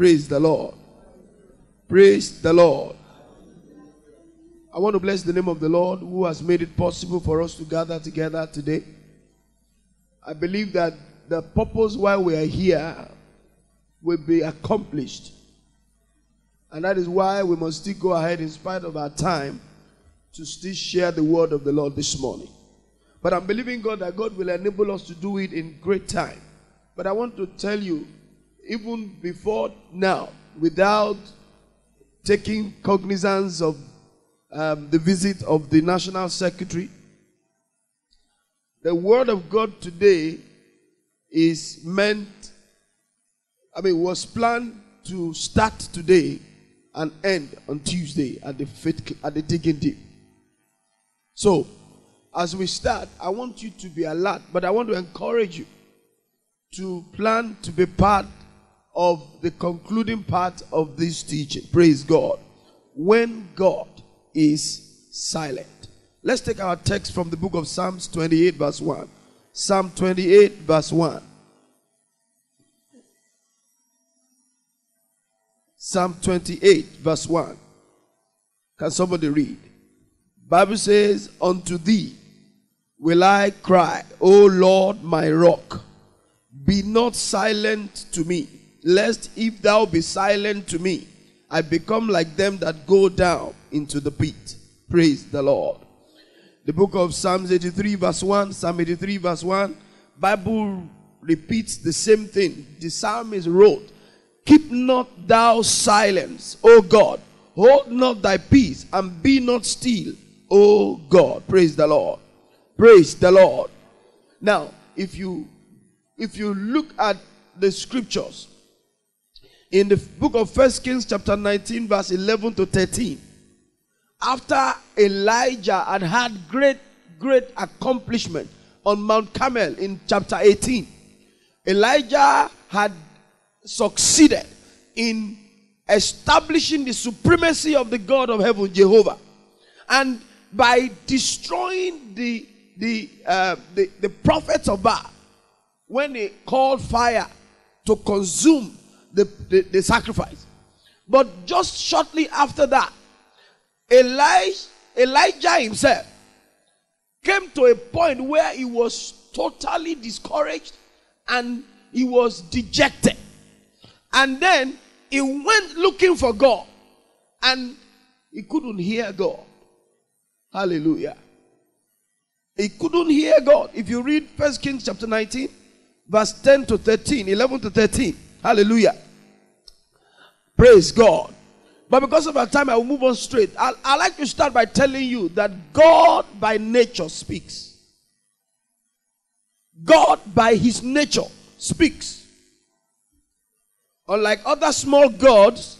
Praise the Lord. Praise the Lord. I want to bless the name of the Lord who has made it possible for us to gather together today. I believe that the purpose why we are here will be accomplished. And that is why we must still go ahead in spite of our time to still share the word of the Lord this morning. But I'm believing God that God will enable us to do it in great time. But I want to tell you, even before now, without taking cognizance of the visit of the National Secretary, the word of God today was planned to start today and end on Tuesday at the digging deep. So, as we start, I want you to be alert, but I want to encourage you to plan to be part of the concluding part of this teaching. Praise God. When God is silent. Let's take our text from the book of Psalms 28 verse 1. Psalm 28 verse 1. Psalm 28 verse 1. Can somebody read? Bible says, unto thee will I cry, O Lord my rock. Be not silent to me, lest if thou be silent to me, I become like them that go down into the pit. Praise the Lord. The book of Psalms 83 verse 1, Psalm 83 verse 1, Bible repeats the same thing. The psalmist wrote, keep not thou silence, O God. Hold not thy peace, and be not still, O God. Praise the Lord. Praise the Lord. Now, if you look at the scriptures, in the book of 1 Kings chapter 19 verse 11 to 13, after Elijah had great accomplishment on Mount Carmel in chapter 18, Elijah had succeeded in establishing the supremacy of the God of heaven, Jehovah. And by destroying the prophets of Baal, when they called fire to consume the sacrifice. But just shortly after that, Elijah himself came to a point where he was totally discouraged and he was dejected. And then he went looking for God and he couldn't hear God. Hallelujah. He couldn't hear God. If you read 1 Kings chapter 19, verse 10 to 13, 11 to 13. Hallelujah. Praise God. But because of our time, I will move on straight. I like to start by telling you that God by nature speaks. God by his nature speaks. Unlike other small gods,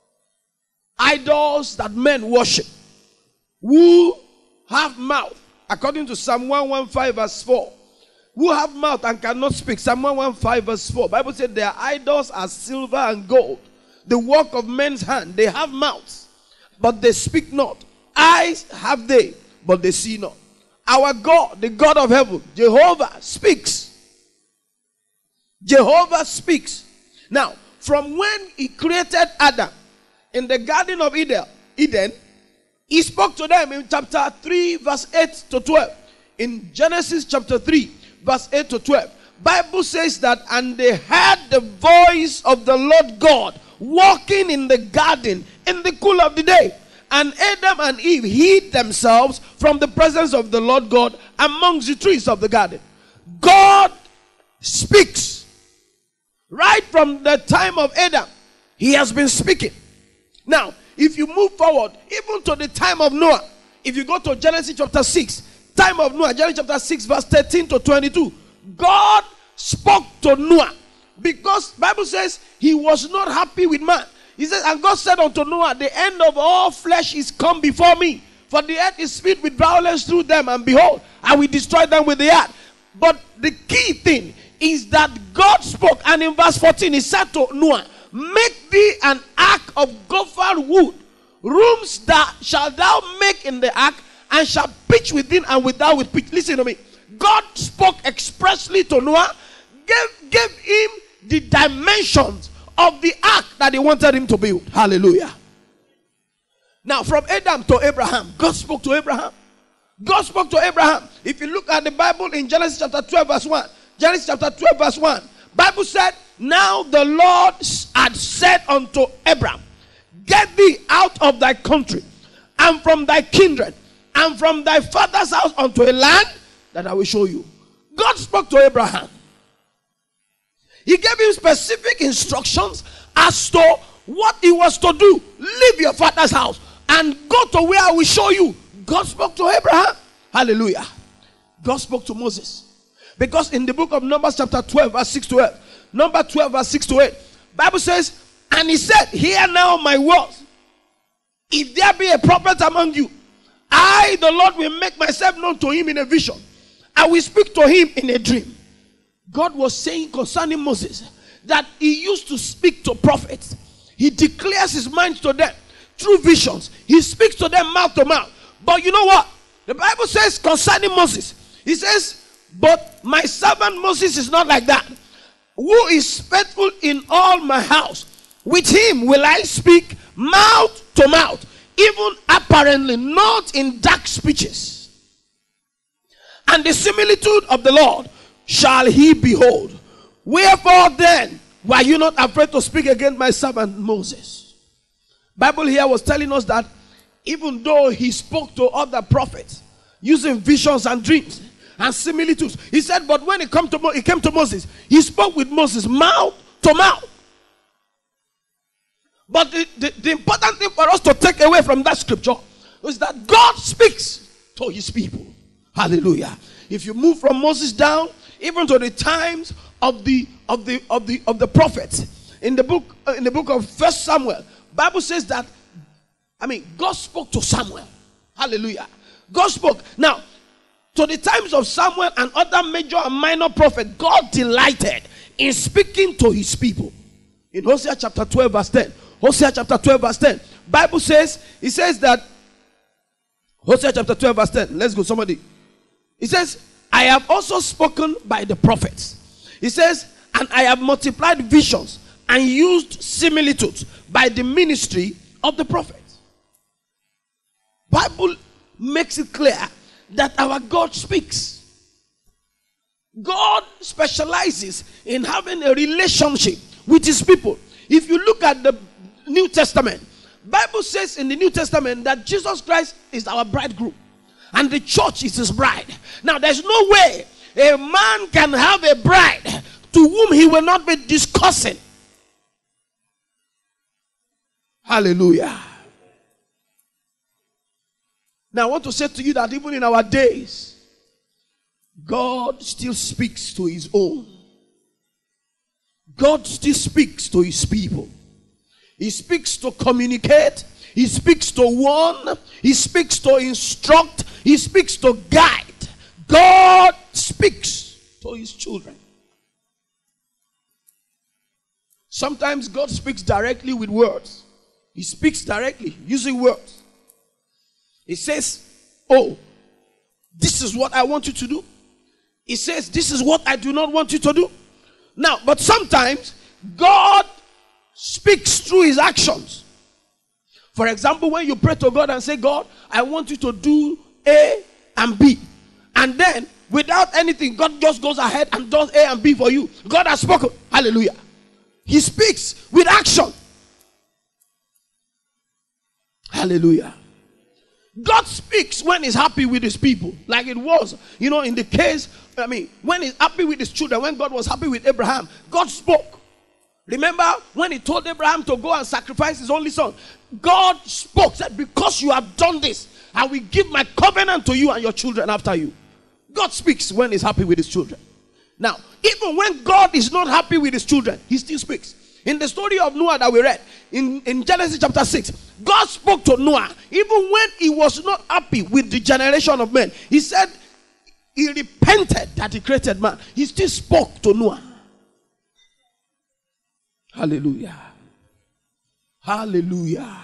idols that men worship, who have mouth, according to Psalm 115 verse 4, who have mouth and cannot speak. Psalm 115 verse 4. Bible said their idols are silver and gold, the work of men's hand. They have mouths, but they speak not. Eyes have they, but they see not. Our God, the God of heaven, Jehovah, speaks. Jehovah speaks. Now, from when he created Adam in the Garden of Eden, he spoke to them in chapter 3 verse 8 to 12. In Genesis chapter 3 verse 8 to 12, Bible says that, and they heard the voice of the Lord God walking in the garden in the cool of the day. And Adam and Eve hid themselves from the presence of the Lord God amongst the trees of the garden. God speaks. Right from the time of Adam, he has been speaking. Now, if you move forward, even to the time of Noah, if you go to Genesis chapter 6, time of Noah, Genesis chapter 6 verse 13 to 22, God spoke to Noah because Bible says he was not happy with man. He says, and God said unto Noah, the end of all flesh is come before me, for the earth is filled with violence through them, and behold, I will destroy them with the earth. But the key thing is that God spoke, and in verse 14 he said to Noah, make thee an ark of gopher wood, rooms that shalt thou make in the ark, and shall pitch within and without with pitch. Listen to me. God spoke expressly to Noah, gave him the dimensions of the ark that he wanted him to build. Hallelujah. Now, from Adam to Abraham, God spoke to Abraham. God spoke to Abraham. If you look at the Bible in Genesis chapter 12 verse 1, Genesis chapter 12 verse 1, Bible said, now the Lord had said unto Abraham, get thee out of thy country, and from thy kindred, and from thy father's house unto a land that I will show you. God spoke to Abraham. He gave him specific instructions as to what he was to do. Leave your father's house and go to where I will show you. God spoke to Abraham. Hallelujah. God spoke to Moses. Because in the book of Numbers chapter 12 verse 6 to 8, number 12 verse 6 to 8, Bible says, and he said, hear now my words. If there be a prophet among you, I, the Lord, will make myself known to him in a vision. I will speak to him in a dream. God was saying concerning Moses that he used to speak to prophets. He declares his mind to them through visions. He speaks to them mouth to mouth. But you know what? The Bible says concerning Moses, he says, but my servant Moses is not like that, who is faithful in all my house. With him will I speak mouth to mouth, even apparently not in dark speeches. And the similitude of the Lord shall he behold. Wherefore then were you not afraid to speak against my servant Moses? Bible here was telling us that even though he spoke to other prophets using visions and dreams and similitudes, he said, but when it came to Moses, he spoke with Moses mouth to mouth. But the important thing for us to take away from that scripture is that God speaks to his people. Hallelujah. If you move from Moses down, even to the times of the prophets, in the book of 1 Samuel, Bible says that, God spoke to Samuel. Hallelujah. God spoke. Now, to the times of Samuel and other major and minor prophets, God delighted in speaking to his people. In Hosea chapter 12 verse 10, Hosea chapter 12 verse 10, Bible says, it says that, Hosea chapter 12 verse 10, let's go somebody. It says, I have also spoken by the prophets. It says, and I have multiplied visions and used similitudes by the ministry of the prophets. Bible makes it clear that our God speaks. God specializes in having a relationship with his people. If you look at the New Testament, Bible says in the New Testament that Jesus Christ is our bridegroom and the church is his bride. Now there's no way a man can have a bride to whom he will not be discussing. Hallelujah. Now I want to say to you that even in our days, God still speaks to his own. God still speaks to his people. He speaks to communicate. He speaks to warn. He speaks to instruct. He speaks to guide. God speaks to his children. Sometimes God speaks directly with words. He speaks directly using words. He says, oh, this is what I want you to do. He says, this is what I do not want you to do. Now, but sometimes God speaks through his actions. For example, when you pray to God and say, God, I want you to do A and B. And then, without anything, God just goes ahead and does A and B for you. God has spoken. Hallelujah. He speaks with action. Hallelujah. God speaks when he's happy with his people. Like it was, in the case, when he's happy with his children, when God was happy with Abraham, God spoke. Remember when he told Abraham to go and sacrifice his only son? God spoke, said, because you have done this, I will give my covenant to you and your children after you. God speaks when he's happy with his children. Now, even when God is not happy with his children, he still speaks. In the story of Noah that we read, in Genesis chapter 6, God spoke to Noah. Even when he was not happy with the generation of men, he said he repented that he created man. He still spoke to Noah. Hallelujah. Hallelujah.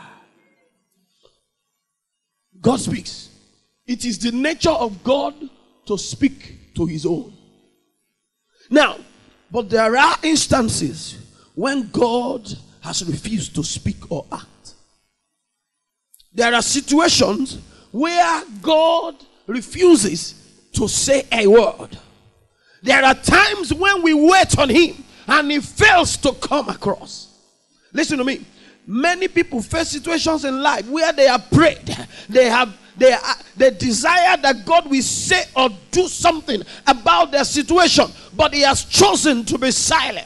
God speaks. It is the nature of God to speak to his own. Now, but there are instances when God has refused to speak or act. There are situations where God refuses to say a word. There are times when we wait on him and he fails to come across. Listen to me. Many people face situations in life where they are prayed. They desire that God will say or do something about their situation, but he has chosen to be silent.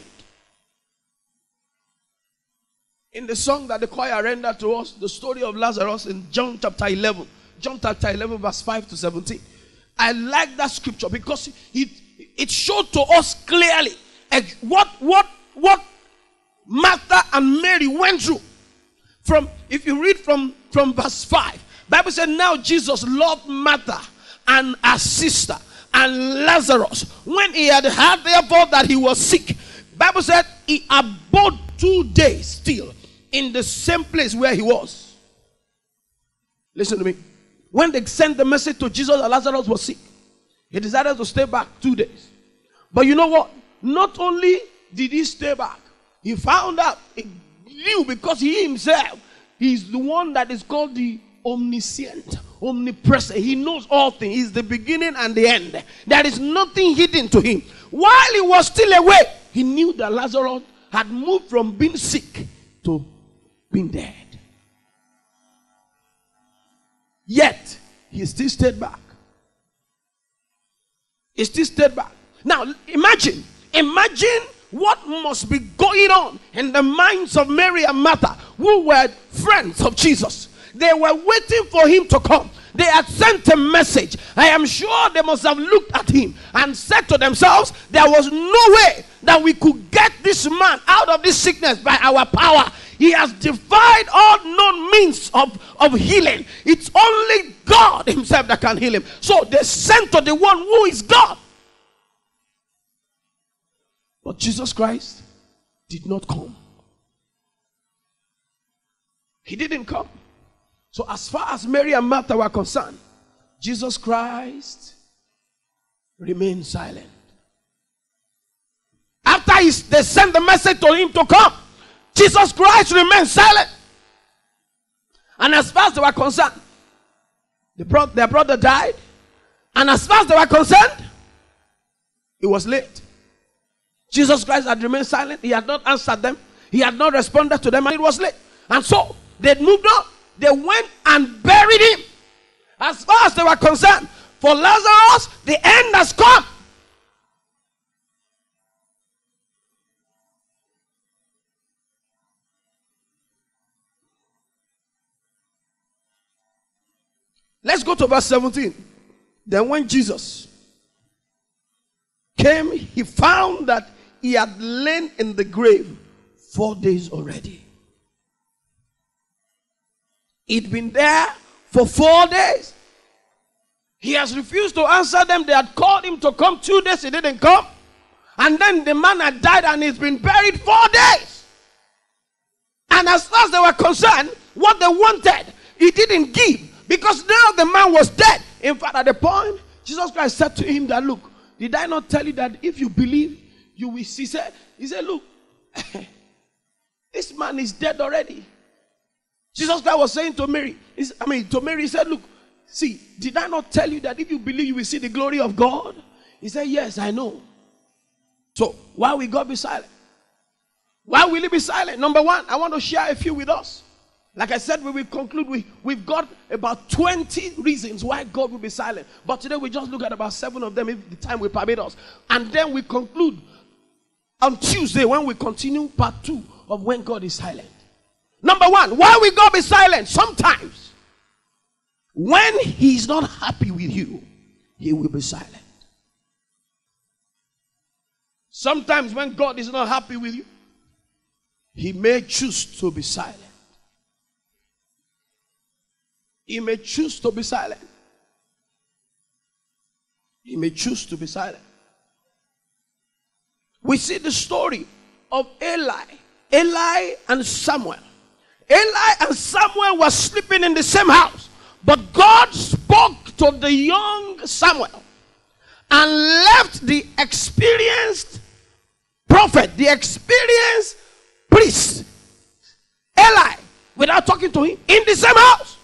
In the song that the choir rendered to us, the story of Lazarus in John chapter 11, verse 5 to 17. I like that scripture because it showed to us clearly what Martha and Mary went through. If you read from verse 5, Bible said, now Jesus loved Martha and her sister and Lazarus. When he had heard therefore that he was sick, Bible said he abode 2 days still in the same place where he was. Listen to me. When they sent the message to Jesus that Lazarus was sick, he decided to stay back 2 days. But you know what? Not only did he stay back, he found out, he knew, because he himself, he's the one that is called the omniscient, omnipresent. He knows all things. He's the beginning and the end. There is nothing hidden to him. While he was still away, he knew that Lazarus had moved from being sick to being dead. Yet, he still stayed back. He still stayed back. Now, imagine what must be going on in the minds of Mary and Martha, who were friends of Jesus. They were waiting for him to come. They had sent a message. I am sure they must have looked at him and said to themselves, there was no way that we could get this man out of this sickness by our power. He has defied all known means of healing. It's only God himself that can heal him. So they sent to the one who is God. But Jesus Christ did not come. He didn't come. So as far as Mary and Martha were concerned, Jesus Christ remained silent. After they sent the message to him to come, Jesus Christ remained silent. And as far as they were concerned, their brother died. And as far as they were concerned, it was late. Jesus Christ had remained silent. He had not answered them. He had not responded to them, and it was late. And so they moved on. They went and buried him. As far as they were concerned, for Lazarus, the end has come. Let's go to verse 17. Then when Jesus came, he found that he had lain in the grave 4 days already. He'd been there for 4 days. He has refused to answer them. They had called him to come 2 days. He didn't come. And then the man had died and he's been buried 4 days. And as far as they were concerned, what they wanted, he didn't give. Because now the man was dead. In fact, at the point, Jesus Christ said to him that, look, did I not tell you that if you believe, you will see? He said, look, this man is dead already. Jesus Christ was saying to Mary, he said, look, see, did I not tell you that if you believe, you will see the glory of God? He said, yes, I know. So, why will God be silent? Why will he be silent? Number one, I want to share a few with us. Like I said, we will conclude. We've got about 20 reasons why God will be silent. But today we just look at about 7 of them if the time will permit us. And then we conclude on Tuesday when we continue part 2 of when God is silent. Number one, why will God be silent? Sometimes, when he is not happy with you, he will be silent. Sometimes when God is not happy with you, he may choose to be silent. He may choose to be silent. He may choose to be silent. We see the story of Eli and Samuel. Eli and Samuel were sleeping in the same house, but God spoke to the young Samuel and left the experienced prophet, the experienced priest, Eli, without talking to him in the same house.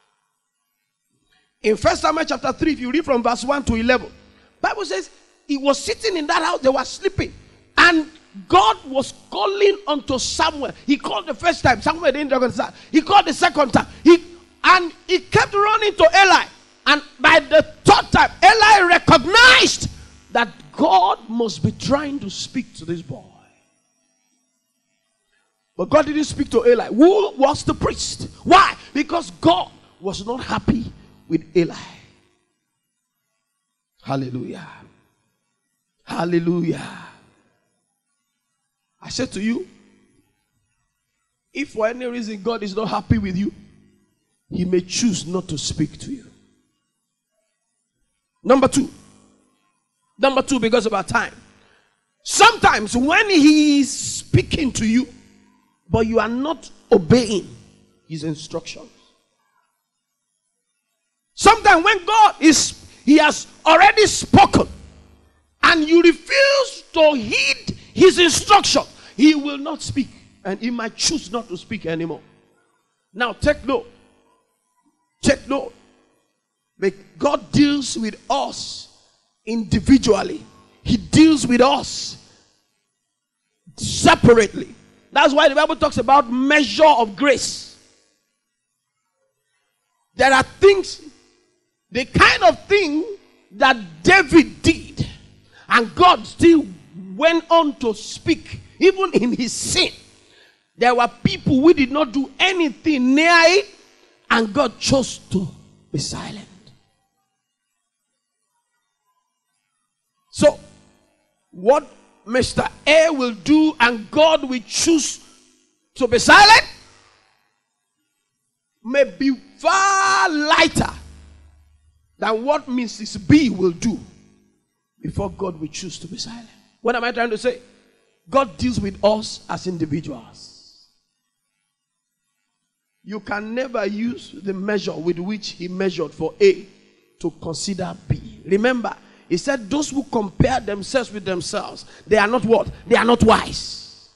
In 1 Samuel chapter 3, if you read from verse 1 to 11, Bible says he was sitting in that house, they were sleeping, and God was calling unto Samuel. He called the first time, Samuel didn't recognize. He called the second time, and he kept running to Eli. And by the third time, Eli recognized that God must be trying to speak to this boy. But God didn't speak to Eli, who was the priest. Why? Because God was not happy with Eli. Hallelujah. Hallelujah. I said to you, if for any reason God is not happy with you, he may choose not to speak to you. Number two, because of our time. Sometimes when he is speaking to you, but you are not obeying his instructions. Sometimes when God he has already spoken, and you refuse to heed his instruction, he will not speak, and he might choose not to speak anymore. Now take note. Take note. God deals with us individually. He deals with us separately. That's why the Bible talks about measure of grace. There are things, the kind of thing that David did, and God still went on to speak, even in his sin. There were people who did not do anything near it, and God chose to be silent. So, what Mr. A will do and God will choose to be silent may be far lighter than what Mrs. B will do before God will choose to be silent. What am I trying to say? God deals with us as individuals. You can never use the measure with which he measured for A to consider B. Remember, he said those who compare themselves with themselves, they are not what? They are not wise.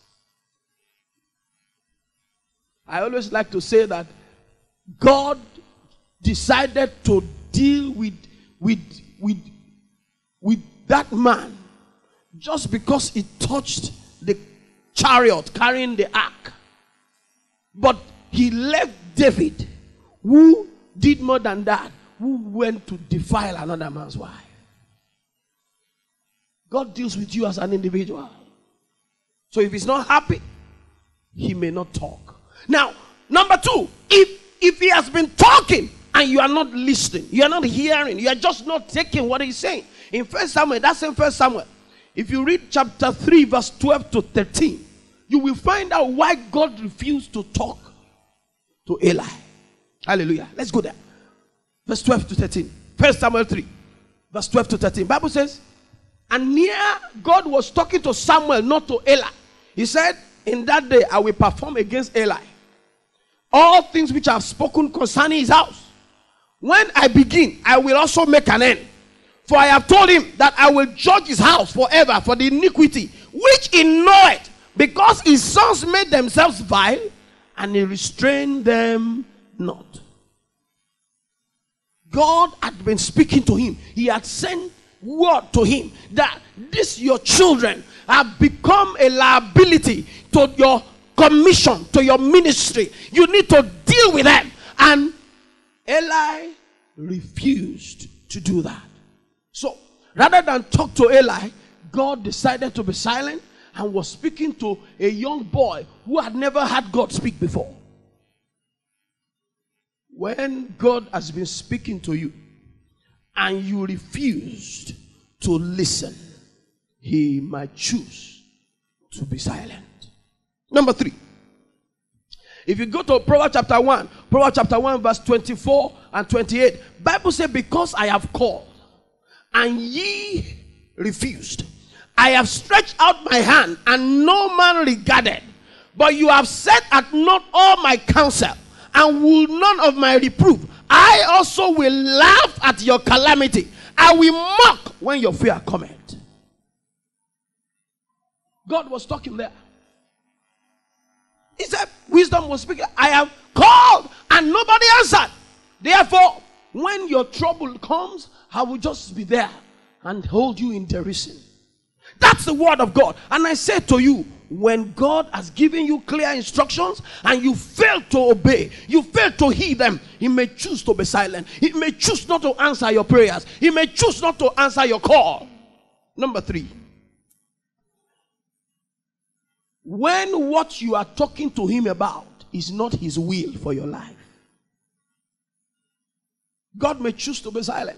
I always like to say that God decided to deal with that man just because he touched the chariot carrying the ark. But he left David, who did more than that, who went to defile another man's wife. God deals with you as an individual. So if he's not happy, he may not talk. Now, number two, if he has been talking and you are not listening, you are not hearing, you are just not taking what he's saying. In 1 Samuel, that's in 1 Samuel. If you read chapter 3, verse 12 to 13, you will find out why God refused to talk to Eli. Hallelujah. Let's go there. Verse 12 to 13. 1 Samuel 3, verse 12 to 13. Bible says, and near God was talking to Samuel, not to Eli. He said, in that day I will perform against Eli all things which I have spoken concerning his house. When I begin, I will also make an end. For I have told him that I will judge his house forever for the iniquity which he knoweth, because his sons made themselves vile, and he restrained them not. God had been speaking to him. He had sent word to him that this your children have become a liability to your commission, to your ministry. You need to deal with them. And Eli refused to do that. So rather than talk to Eli, God decided to be silent and was speaking to a young boy who had never had God speak before. When God has been speaking to you and you refused to listen, he might choose to be silent. Number 3. If you go to Proverbs chapter 1 verse 24 and 28, Bible says, because I have called and ye refused, I have stretched out my hand and no man regarded, but you have set at naught all my counsel and will none of my reproof. I also will laugh at your calamity. I will mock when your fear cometh. God was talking there. wisdom was speaking, I have called and nobody answered. Therefore, when your trouble comes, I will just be there and hold you in derision. That's the word of God. And I say to you, when God has given you clear instructions and you fail to obey, you fail to heed them, He may choose to be silent. He may choose not to answer your prayers. He may choose not to answer your call. Number 3. When what you are talking to Him about is not His will for your life, God may choose to be silent.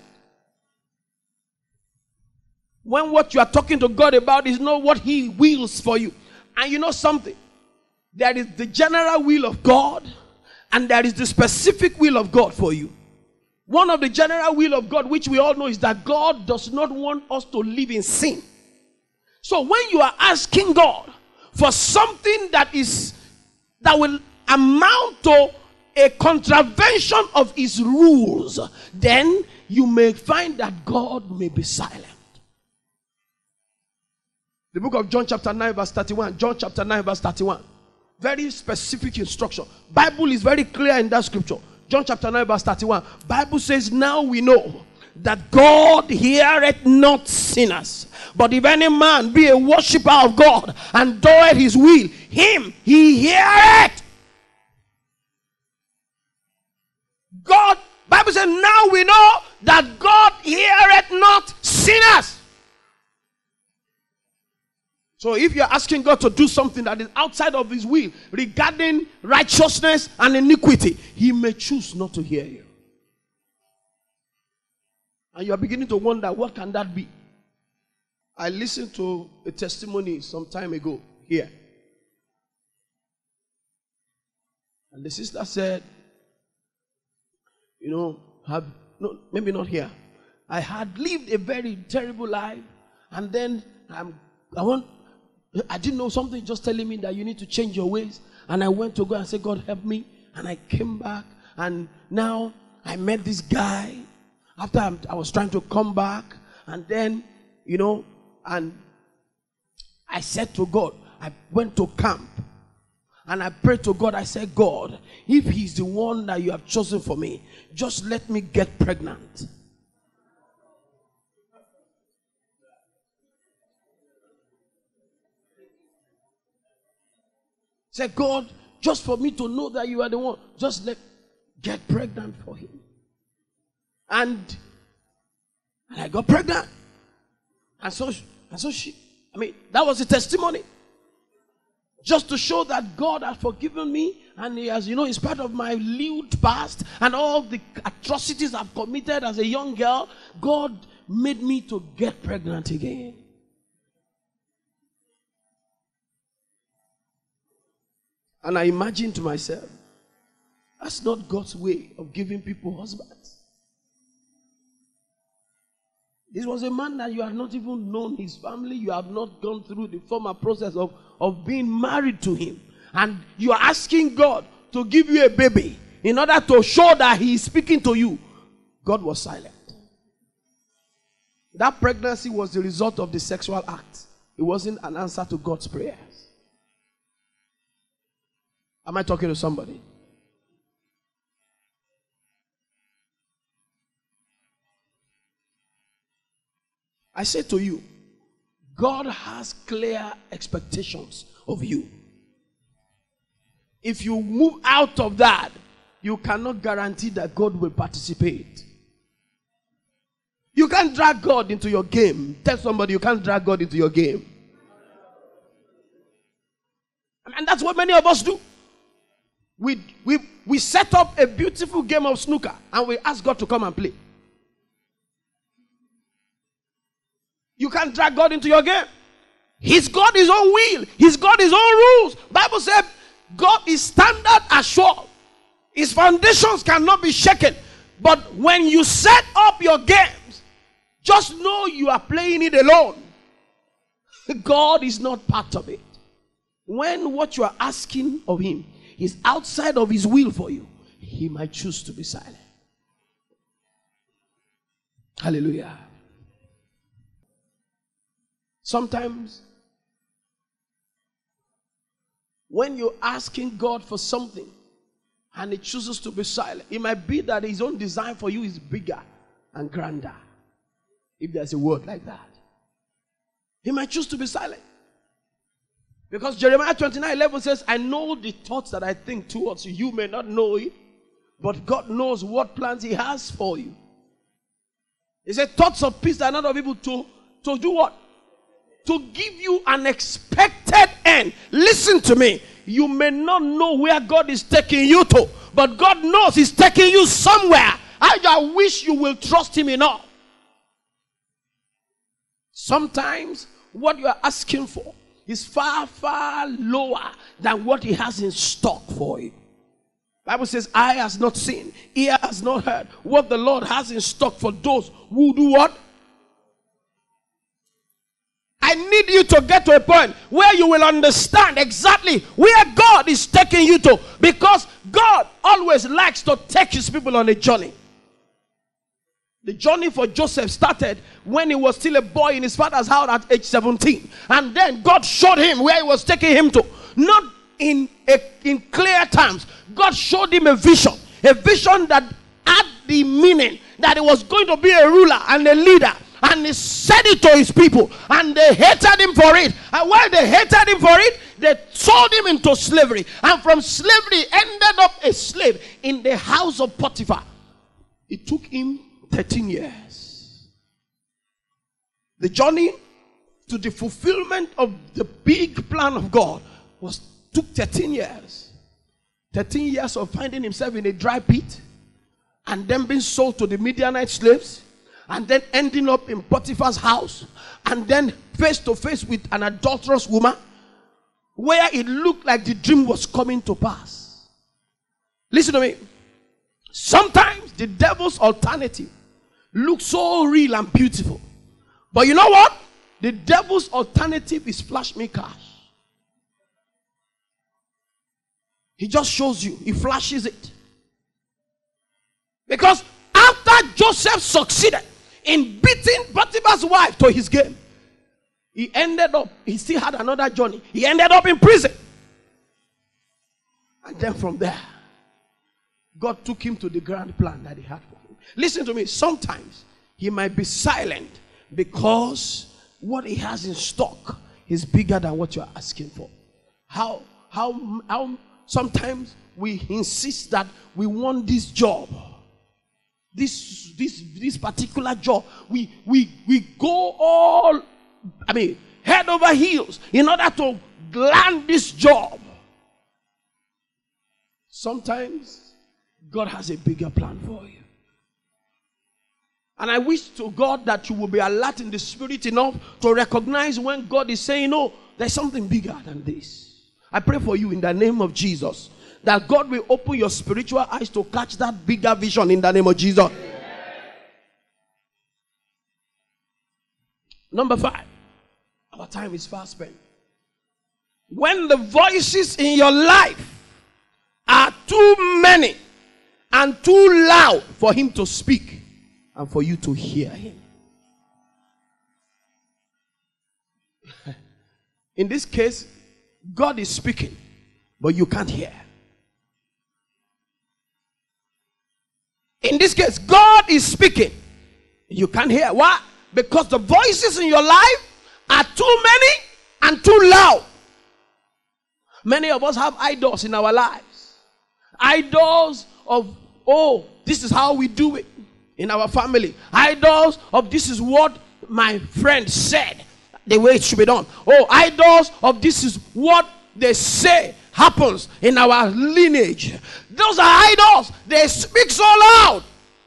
When what you are talking to God about is not what He wills for you. And you know something? There is the general will of God and there is the specific will of God for you. One of the general will of God, which we all know, is that God does not want us to live in sin. So when you are asking God for something that will amount to a contravention of His rules, then you may find that God may be silent. The book of John chapter 9 verse 31. John chapter 9 verse 31. Very specific instruction. Bible is very clear in that scripture. John chapter 9 verse 31. Bible says, now we know that God heareth not sinners. But if any man be a worshipper of God and doeth His will, him He heareth. God, Bible says, now we know that God heareth not sinners. So if you're asking God to do something that is outside of His will regarding righteousness and iniquity, He may choose not to hear you. And you're beginning to wonder, what can that be? I listened to a testimony some time ago here. And the sister said, maybe not here. I had lived a very terrible life, and then I didn't know, something just telling me that you need to change your ways. And I went to God and said, God, help me. And I came back. And now I met this guy. After I was trying to come back. And then, and I said to God, I went to camp. And I prayed to God. I said, God, if He's the one that you have chosen for me, just let me get pregnant. Say, God, just for me to know that you are the one, just get pregnant for him. And I got pregnant. And so she, that was a testimony. Just to show that God has forgiven me, and He has, it's part of my lewd past and all the atrocities I've committed as a young girl. God made me to get pregnant again. And I imagined to myself, that's not God's way of giving people husbands. This was a man that you have not even known his family. You have not gone through the formal process of being married to him. And you are asking God to give you a baby in order to show that He is speaking to you. God was silent. That pregnancy was the result of the sexual act. It wasn't an answer to God's prayers. Am I talking to somebody? I say to you, God has clear expectations of you. If you move out of that, you cannot guarantee that God will participate. You can't drag God into your game. Tell somebody you can't drag God into your game. And that's what many of us do. We set up a beautiful game of snooker and we ask God to come and play. You can't drag God into your game. He's got His own will. He's got His own rules. Bible said God is standard assured. His foundations cannot be shaken. But when you set up your games, just know you are playing it alone. God is not part of it. When what you are asking of Him is outside of His will for you, He might choose to be silent. Hallelujah. Sometimes When you're asking God for something and He chooses to be silent, it might be that His own design for you is bigger and grander. If there's a word like that, He might choose to be silent. Because Jeremiah 29:11 says, I know the thoughts that I think towards you. You may not know it, but God knows what plans He has for you. He said, thoughts of peace are not of evil to do what? To give you an expected end. Listen to me. You may not know where God is taking you to, but God knows He's taking you somewhere. I wish you will trust Him enough. Sometimes what you are asking for is far, far lower than what He has in stock for you. Bible says, eye has not seen, ear has not heard what the Lord has in stock for those who do what? I need you to get to a point where you will understand exactly where God is taking you to, because God always likes to take His people on a journey. The journey for Joseph started when he was still a boy in his father's house at age 17. And then God showed him where He was taking him to. Not in clear terms. God showed him a vision that had the meaning that he was going to be a ruler and a leader. And He said it to His people, and they hated Him for it. And while they hated Him for it, they sold Him into slavery. And from slavery, ended up a slave in the house of Potiphar. It took him 13 years. The journey to the fulfillment of the big plan of God took 13 years. 13 years of finding himself in a dry pit, and then being sold to the Midianite slaves, and then ending up in Potiphar's house, and then face to face with an adulterous woman, where it looked like the dream was coming to pass. Listen to me. Sometimes the devil's alternative looks so real and beautiful, but you know what? The devil's alternative is flash me cash. He just shows you. He flashes it. Because after Joseph succeeded in beating Potiphar's wife to his game, he still had another journey. He ended up in prison. And then from there, God took him to the grand plan that He had for him. Listen to me. Sometimes He might be silent because what He has in stock is bigger than what you are asking for. How sometimes we insist that we want this job, this particular job. We go all, head over heels in order to land this job. Sometimes God has a bigger plan for you. And I wish to God that you will be alert in the spirit enough to recognize when God is saying, no, there's something bigger than this. I pray for you in the name of Jesus that God will open your spiritual eyes to catch that bigger vision in the name of Jesus. Number 5. Our time is fast spent. When the voices in your life are too many and too loud for Him to speak and for you to hear Him. In this case, God is speaking, but you can't hear. In this case, God is speaking, you can't hear. Why? Because the voices in your life are too many and too loud. Many of us have idols in our lives. Idols of, oh, this is how we do it in our family. Idols of, this is what my friend said, the way it should be done. Oh, idols of, this is what they say happens in our lineage. Those are idols. They speak so loud.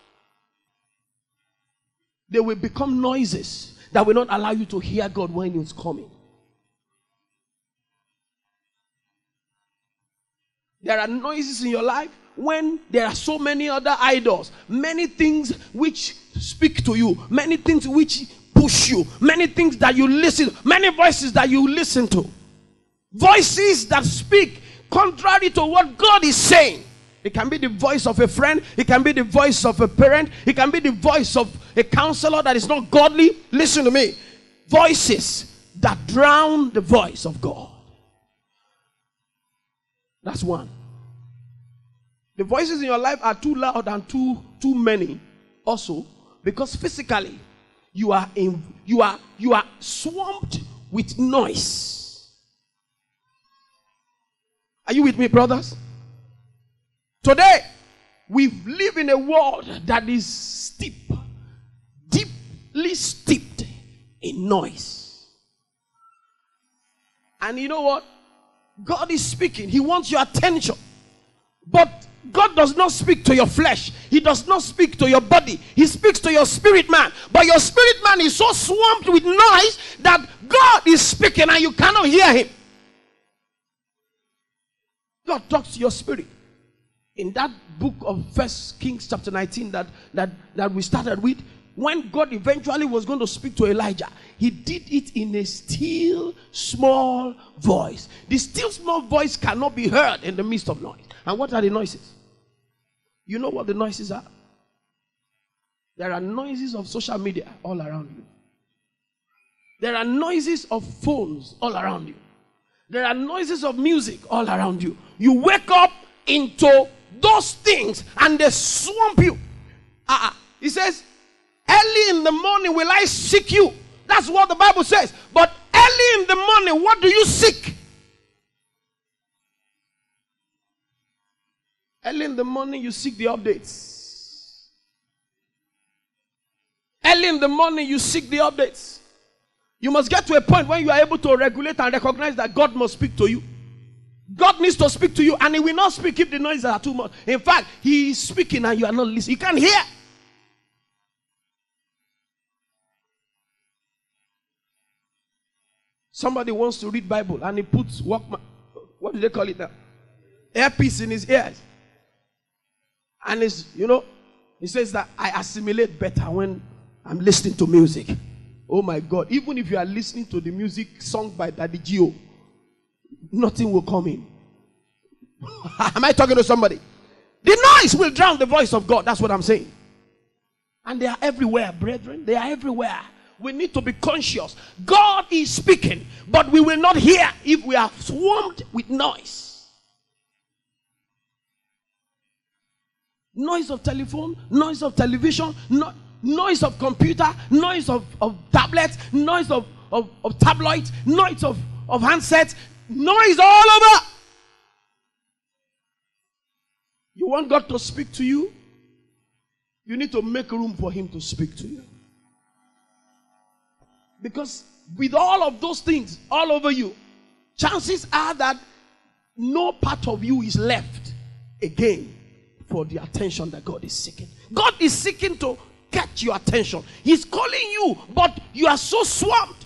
They will become noises that will not allow you to hear God when He's coming. There are noises in your life when there are so many other idols, many things which speak to you, many things which push you, many things that you listen, many voices that you listen to. Voices that speak contrary to what God is saying. It can be the voice of a friend, it can be the voice of a parent, it can be the voice of a counselor that is not godly. Listen to me. Voices that drown the voice of God. That's one. The voices in your life are too loud and too many also, because physically you are swamped with noise. Are you with me, brothers? Today we live in a world that is deeply steeped in noise. And you know what? God is speaking. He wants your attention. But God does not speak to your flesh. He does not speak to your body. He speaks to your spirit man. But your spirit man is so swamped with noise that God is speaking and you cannot hear him. God talks to your spirit. In that book of 1 Kings chapter 19 that we started with, when God eventually was going to speak to Elijah, he did it in a still small voice. The still small voice cannot be heard in the midst of noise. And what are the noises? You know what the noises are? There are noises of social media all around you. There are noises of phones all around you. There are noises of music all around you. You wake up into those things and they swamp you. He says, early in the morning will I seek you. That's what the Bible says. But early in the morning, what do you seek? Early in the morning, you seek the updates. Early in the morning, you seek the updates. You must get to a point when you are able to regulate and recognize that God must speak to you. God needs to speak to you, and he will not speak if the noises are too much. In fact, he is speaking and you are not listening. You can't hear. Somebody wants to read Bible and he puts what do they call it now? Earpiece in his ears. And he says that I assimilate better when I'm listening to music. Oh my God. Even if you are listening to the music sung by Daddy Gio, nothing will come in. Am I talking to somebody? The noise will drown the voice of God. That's what I'm saying. And they are everywhere, brethren. They are everywhere. We need to be conscious. God is speaking, but we will not hear if we are swarmed with noise. Noise of telephone, noise of television, noise of computer, noise of tablets, noise of tabloids, noise of handsets, noise all over. You want God to speak to you? You need to make room for him to speak to you. Because with all of those things all over you, chances are that no part of you is left again for the attention that God is seeking. God is seeking to catch your attention. He's calling you, but you are so swamped.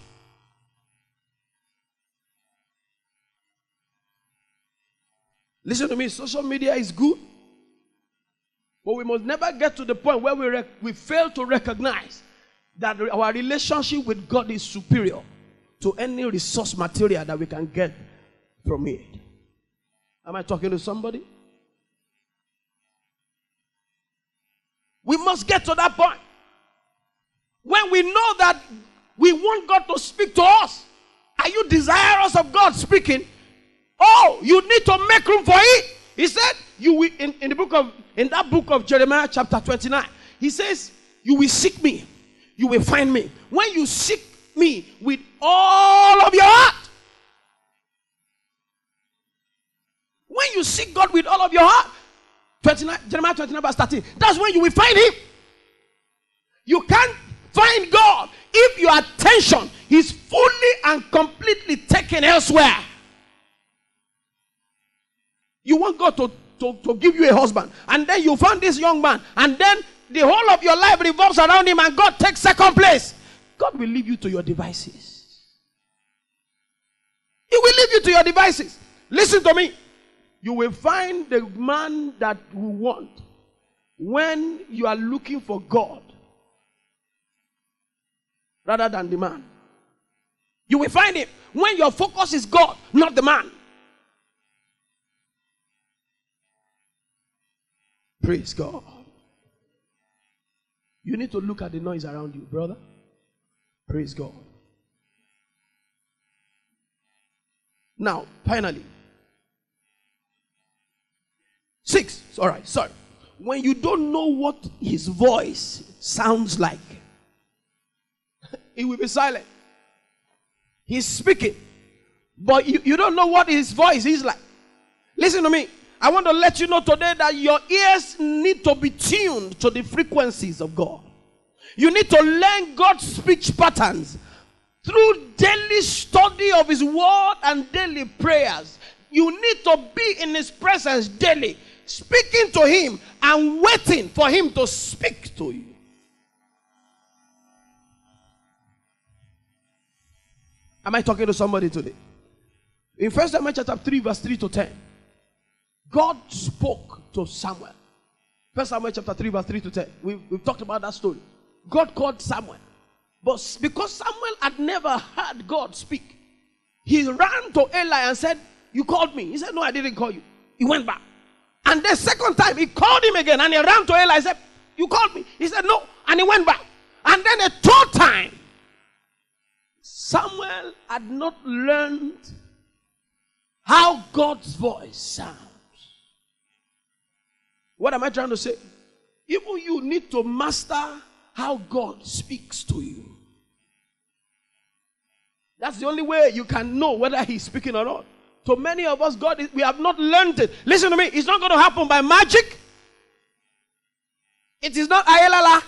Listen to me, social media is good, but we must never get to the point where we fail to recognize that our relationship with God is superior to any resource material that we can get from it. Am I talking to somebody? We must get to that point when we know that we want God to speak to us. Are you desirous of God speaking? Oh, you need to make room for it. He said, you will, in that book of Jeremiah chapter 29, he says, you will seek me, you will find me. When you seek me with all of your heart. When you seek God with all of your heart, Jeremiah 29 verse 13, that's when you will find him. You can't find God if your attention is fully and completely taken elsewhere. You want God to give you a husband, and then you found this young man, and then the whole of your life revolves around him, and God takes second place. God will leave you to your devices. He will leave you to your devices. Listen to me. You will find the man that you want when you are looking for God rather than the man. You will find him when your focus is God, not the man. Praise God. You need to look at the noise around you, brother. Praise God. Now, finally, all right, sorry. When you don't know what his voice sounds like, he will be silent. He's speaking, but you don't know what his voice is like. Listen to me. I want to let you know today that your ears need to be tuned to the frequencies of God. You need to learn God's speech patterns through daily study of his word and daily prayers. You need to be in his presence daily, speaking to him and waiting for him to speak to you. Am I talking to somebody today? In 1 Samuel chapter 3 verse 3 to 10, God spoke to Samuel. 1 Samuel chapter 3 verse 3 to 10. We've talked about that story. God called Samuel. But because Samuel had never heard God speak, he ran to Eli and said, "You called me." He said, "No, I didn't call you." He went back. And the second time, he called him again. And he ran to Eli and said, "You called me." He said, "No." And he went back. And then a third time, Samuel had not learned how God's voice sounds. What am I trying to say? Even you need to master how God speaks to you. That's the only way you can know whether he's speaking or not. To many of us, we have not learned it. Listen to me. It's not going to happen by magic. It is not ayalala.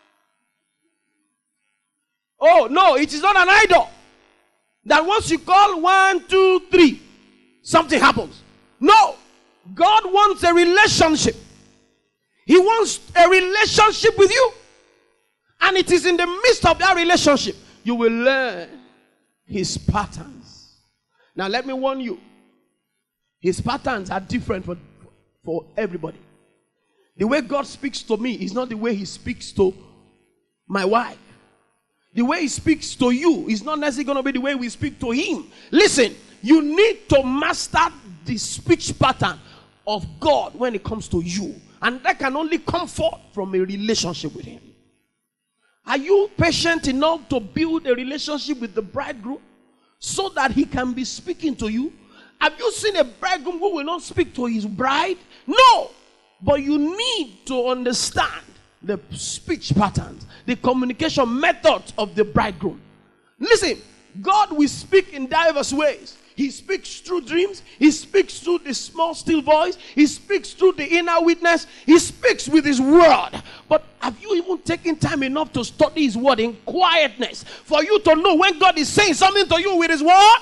Oh, no, it is not an idol. That once you call 1, 2, 3, something happens. No. God wants a relationship. He wants a relationship with you. And it is in the midst of that relationship you will learn his patterns. Now let me warn you. His patterns are different for everybody. The way God speaks to me is not the way he speaks to my wife. The way he speaks to you is not necessarily going to be the way we speak to him. Listen, you need to master the speech pattern of God when it comes to you. And that can only come forth from a relationship with him. Are you patient enough to build a relationship with the bridegroom so that he can be speaking to you? Have you seen a bridegroom who will not speak to his bride? No. But you need to understand the speech patterns, the communication methods of the bridegroom. Listen, God will speak in diverse ways. He speaks through dreams. He speaks through the small still voice. He speaks through the inner witness. He speaks with his word. But have you even taken time enough to study his word in quietness for you to know when God is saying something to you with his word?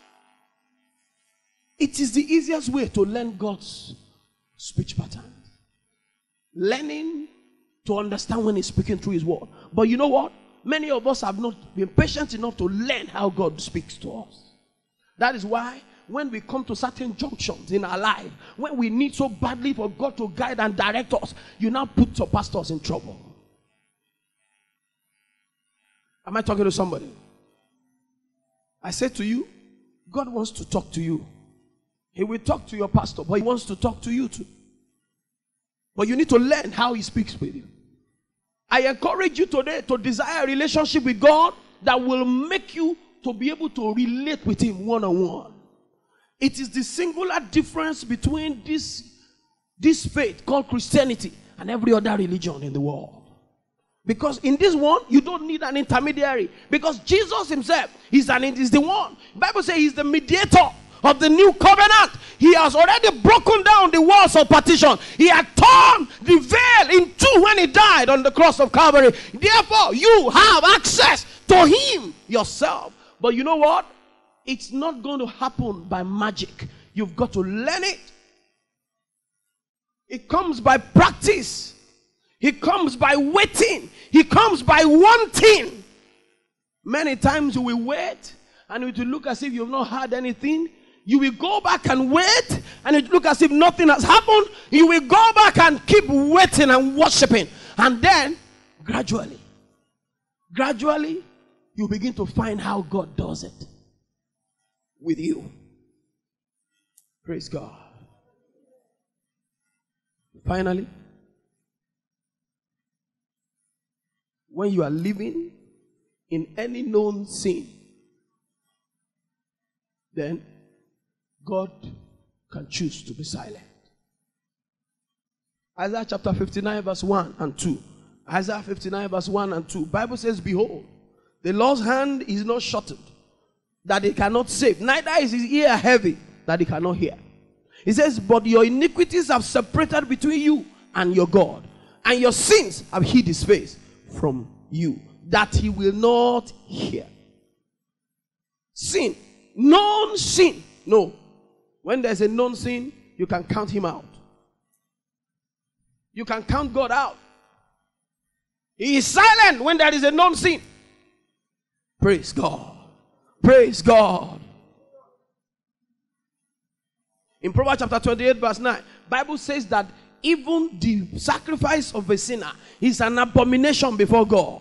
It is the easiest way to learn God's speech pattern. Learning to understand when he's speaking through his word. But you know what? Many of us have not been patient enough to learn how God speaks to us. That is why when we come to certain junctions in our life, when we need so badly for God to guide and direct us, you now put your pastors in trouble. Am I talking to somebody? I said to you, God wants to talk to you. He will talk to your pastor, but he wants to talk to you too. But you need to learn how he speaks with you. I encourage you today to desire a relationship with God that will make you to be able to relate with him one-on-one. It is the singular difference between this faith called Christianity and every other religion in the world. Because in this one, you don't need an intermediary. Because Jesus himself is the one. The Bible says he's the mediator of the new covenant. He has already broken down the walls of partition. He had torn the veil in two when he died on the cross of Calvary. Therefore, you have access to him yourself. But you know what? It's not going to happen by magic. You've got to learn it. It comes by practice. It comes by waiting. It comes by wanting. Many times you will wait and it will look as if you've not heard anything. You will go back and wait and it will look as if nothing has happened. You will go back and keep waiting and worshiping. And then gradually, you begin to find how God does it with you. Praise God. Finally, when you are living in any known sin, then God can choose to be silent. Isaiah chapter 59 verse 1 and 2. Isaiah 59 verse 1 and 2. Bible says, behold, the Lord's hand is not shortened, that he cannot save, neither is his ear heavy, that he cannot hear. He says, but your iniquities have separated between you and your God, and your sins have hid his face from you, that he will not hear. Sin. Known sin. No. When there's a known sin, you can count him out. You can count God out. He is silent when there is a known sin. Praise God. Praise God. In Proverbs chapter 28 verse 9, Bible says that even the sacrifice of a sinner is an abomination before God.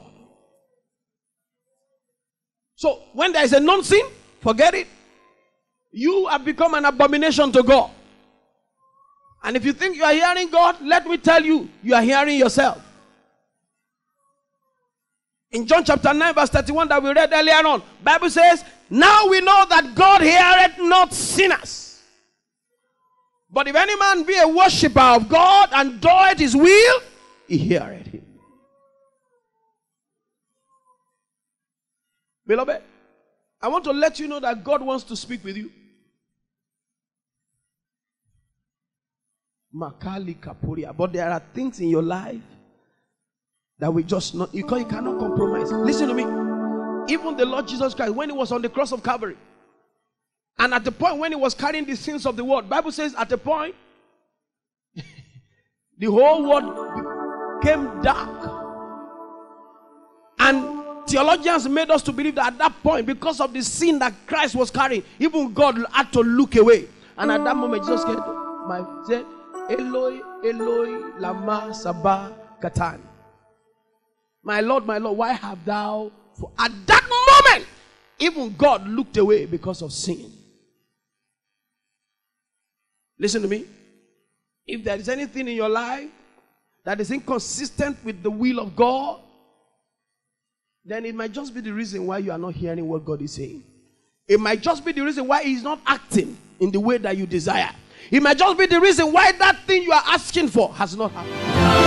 So when there is a known sin, forget it. You have become an abomination to God. And if you think you are hearing God, let me tell you, you are hearing yourself. In John chapter 9 verse 31 that we read earlier on, Bible says, now we know that God heareth not sinners. But if any man be a worshipper of God and doeth his will, he heareth him. Beloved, I want to let you know that God wants to speak with you. Makali Kapuria. But there are things in your life that we just not, you cannot compromise. Listen to me. Even the Lord Jesus Christ, when he was on the cross of Calvary, and at the point when he was carrying the sins of the world, Bible says at the point, the whole world became dark. And theologians made us to believe that at that point, because of the sin that Christ was carrying, even God had to look away. And at that moment, Jesus said, Eloi, Eloi, lama sabachthani. My Lord, why have thou... For at that moment, even God looked away because of sin. Listen to me. If there is anything in your life that is inconsistent with the will of God, then it might just be the reason why you are not hearing what God is saying. It might just be the reason why he's not acting in the way that you desire. It might just be the reason why that thing you are asking for has not happened.